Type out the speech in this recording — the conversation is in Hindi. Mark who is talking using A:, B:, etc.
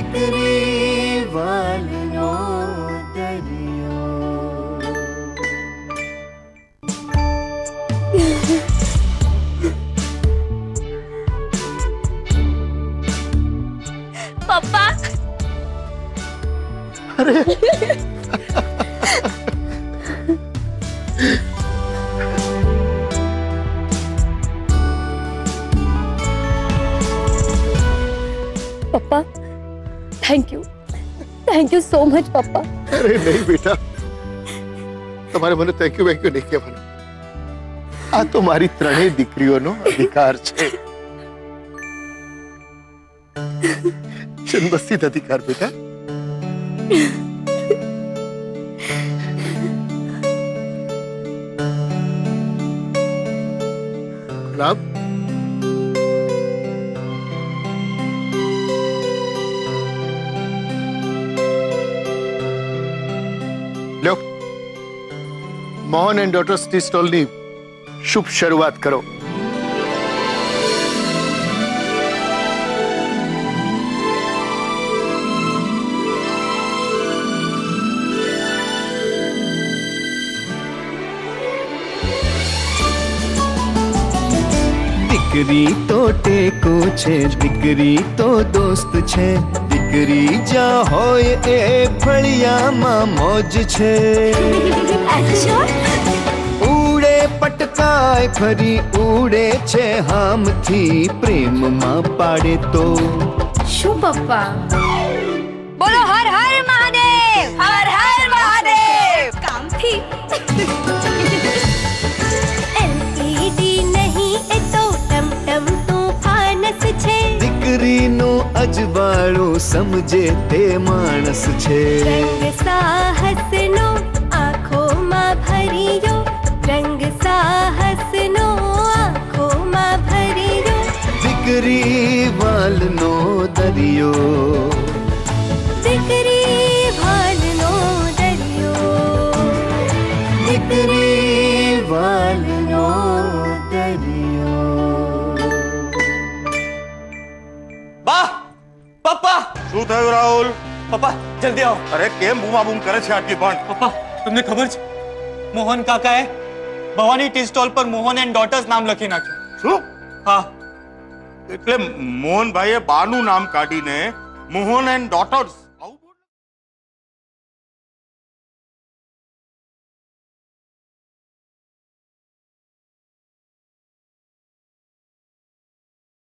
A: दिकरी वालनो दरियो।
B: पापा।
C: अरे
B: पापा, थैंक यू सो मच पापा।
C: अरे नहीं बेटा, તમારે મને થેન્ક યુ નહીં કહેવાનું। આ તો મારી ત્રણેય દીકરીઓનો અધિકાર છે, જન્મસિદ્ધ અધિકાર બેટા। રામ लो, Mohan and daughters tea stall ની શુભ શરૂઆત કરો।
A: दिकरी तो टेको छे, दिकरी तो दोस्त छे, दिकरी जा होय ए फळियामां मौज छे।
B: अच्छा?
A: उड़े पटकाय फरी उड़े छे हामथी, प्रेममां पाड़े तो
B: शू पप्पा? बोलो हर हर महादेव, हर हर महादेव। काम थी। एलईडी नहीं ए तो टमटम तूफानस छे,
A: दिकरी नो अजवाळो समझे ते मानस छे।
B: रंग साहस नो आँखों मां भरियो, रंग साहस नो आँखों मां भरियो।
A: दिकरी वालनो दरियो,
B: दिकरी वालनो दरियो,
A: दिकरी वालनो दरियो।
D: बा पप्पा
E: શું થયું રાહુલ?
D: पप्पा जल्दी आओ।
E: અરે કેમ બૂમાબૂમ કરે છે આટલી પણ?
D: पप्पा तुमने खबर છે मोहन काका है भवानी टी स्टॉल पर मोहन एंड डॉटर्स नाम लखी नाख्યું।
E: શું
D: हाँ
E: એટલે મોહનભાઈએ બાનું નામ કાઢીને મોહન એન્ડ ડોટર્સ